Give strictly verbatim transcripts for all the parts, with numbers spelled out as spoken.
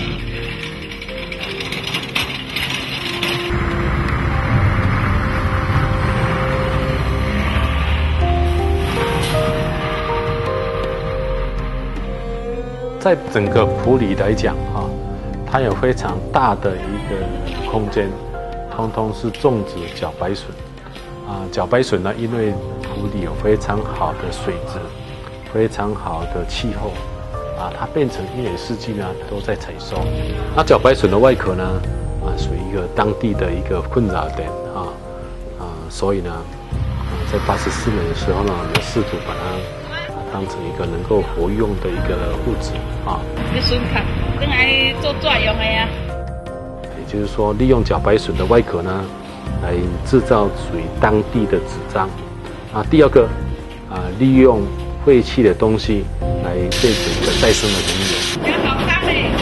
在整个埔里来讲，哈，它有非常大的一个空间，通通是种植茭白笋。啊，茭白笋呢，因为埔里有非常好的水质，非常好的气候，啊，它变成一年四季呢都在采收。那茭白笋的外壳呢，啊，属于一个当地的一个困扰点，啊啊，所以呢，啊，在八十四年的时候呢，我们试图把它。当成一个能够活用的一个物质啊。 你笋壳用来做怎用的呀？ 也就是说，利用茭白笋的外壳呢，来制造属于当地的纸张。啊，第二个啊，利用废弃的东西来变成一个再生的能源。 好香嘞！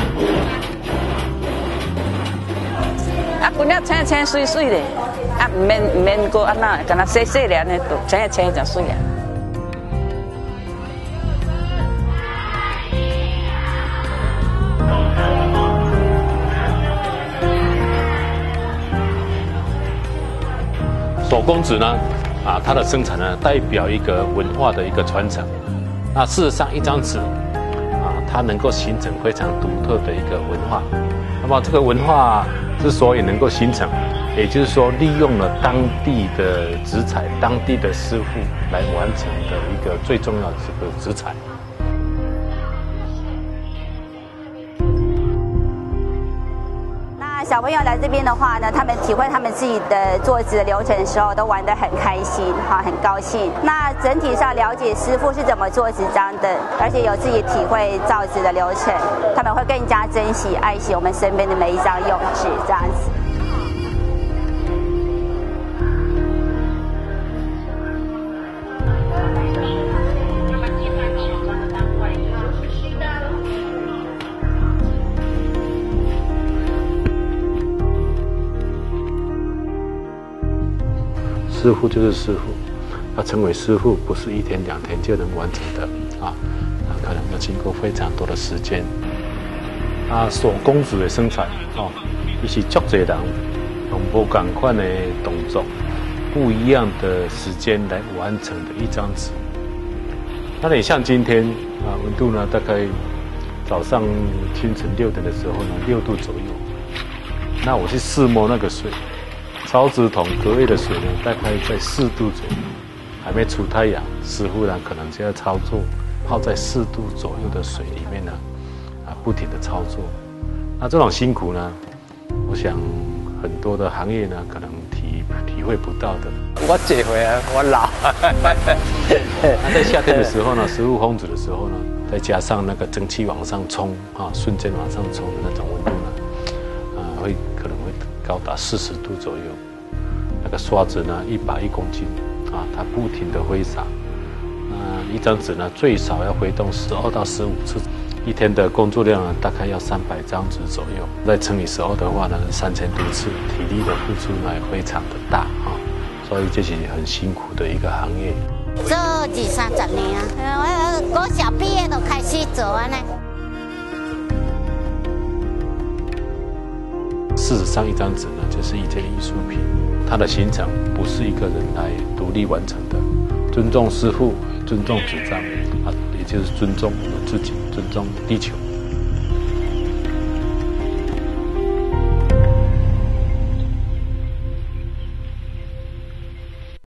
啊，本来青青水水的，啊，唔免唔免过安那，干那细细粒呢，青青就水啊。 手工纸呢，啊，它的生产呢，代表一个文化的一个传承。那事实上，一张纸，啊，它能够形成非常独特的一个文化。那么这个文化之所以能够形成，也就是说，利用了当地的纸材、当地的师傅来完成的一个最重要的这个纸材。 小朋友来这边的话呢，他们体会他们自己的做纸的流程的时候，都玩得很开心，哈，很高兴。那整体上了解师傅是怎么做纸张的，而且有自己体会造纸的流程，他们会更加珍惜、爱惜我们身边的每一张用纸，这样子。 师傅就是师傅，要成为师傅不是一天两天就能完成的啊，啊，可能要经过非常多的时间。啊，手工纸的生产哦，伊是足侪人用无同款的动作、不一样的时间来完成的一张纸。那你像今天啊，温度呢大概早上清晨六点的时候呢，六度左右。那我去试摸那个水。烧纸桶隔夜的水呢，大概在四度左右，还没出太阳，师傅呢可能就要操作，泡在四度左右的水里面呢，啊，不停的操作。那这种辛苦呢，我想很多的行业呢可能体体会不到的。 我这回啊，我老。 那在夏天的时候呢，师傅烘纸的时候呢，再加上那个蒸汽往上冲啊，瞬间往上冲的那种温度呢，啊，会可能会高达四十度左右。那个刷子呢，一把一公斤啊，它不停的挥洒。那一张纸呢，最少要挥动十二到十五次。一天的工作量呢，大概要三百张纸左右。再乘以十二的话呢，三千多次，体力的付出呢也非常的大啊。所以这是很辛苦的一个行业。 做二三十年啊，我国小毕业都开始做啊呢。 事实上，一张纸呢，就是一件艺术品，它的形成不是一个人来独立完成的。尊重师傅，尊重纸张啊，也就是尊重我们自己，尊重地球。